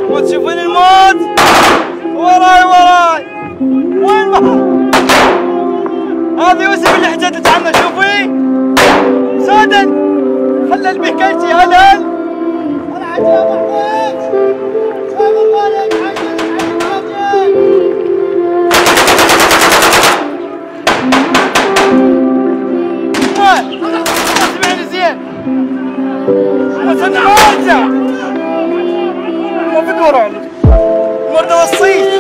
وتشوفين الموت وراي وراي. وين هذا يوسف اللي حكيت عنه. شوفي سادن خلى البكلتي هلل. انا عجيب محمود شايف بالك عجيب سمعني زين. بس انا ما ارجع. ما بدور عليك. مرة وصيت